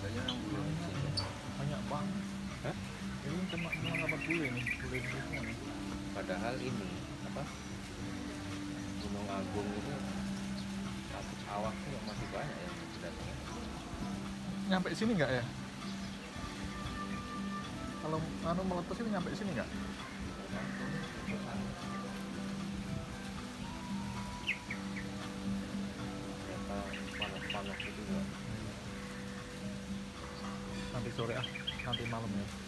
Harganya 60 di sini. Banyak banget. Hah? Ini cuma 80 ini, boleh di semua nih. Padahal ini apa? Gunung Agung itu status awas tuh masih banyak yang datang. Nyampe sini nggak ya? Kalau anu meletus ini nyampe sini nggak? Ternyata panas-panas itu juga. Nanti sore nanti malam ya.